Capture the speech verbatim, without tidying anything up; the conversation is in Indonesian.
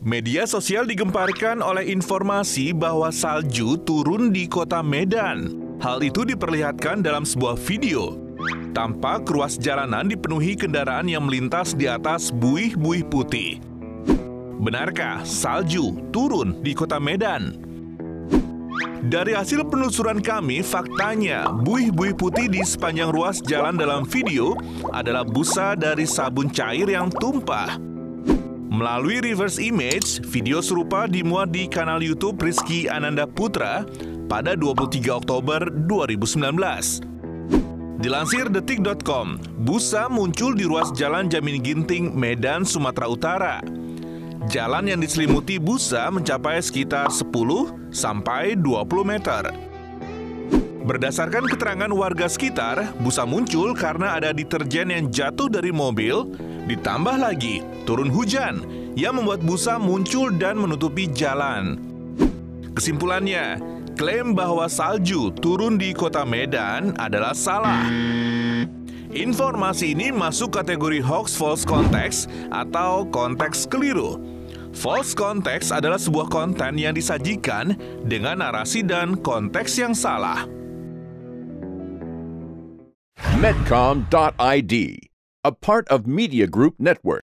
Media sosial digemparkan oleh informasi bahwa salju turun di kota Medan. Hal itu diperlihatkan dalam sebuah video. Tampak ruas jalanan dipenuhi kendaraan yang melintas di atas buih-buih putih. Benarkah salju turun di kota Medan? Dari hasil penelusuran kami, faktanya buih-buih putih di sepanjang ruas jalan dalam video adalah busa dari sabun cair yang tumpah. Melalui reverse image, video serupa dimuat di kanal YouTube Rizky Ananda Putra pada dua puluh tiga Oktober dua ribu sembilan belas. Dilansir detik titik com, busa muncul di ruas Jalan Jamin Ginting, Medan, Sumatera Utara. Jalan yang diselimuti busa mencapai sekitar sepuluh sampai dua puluh meter. Berdasarkan keterangan warga sekitar, busa muncul karena ada deterjen yang jatuh dari mobil, ditambah lagi turun hujan yang membuat busa muncul dan menutupi jalan. Kesimpulannya, klaim bahwa salju turun di kota Medan adalah salah. Informasi ini masuk kategori hoax false context atau konteks keliru. False context adalah sebuah konten yang disajikan dengan narasi dan konteks yang salah. Medcom dot I D, a part of Media Group Network.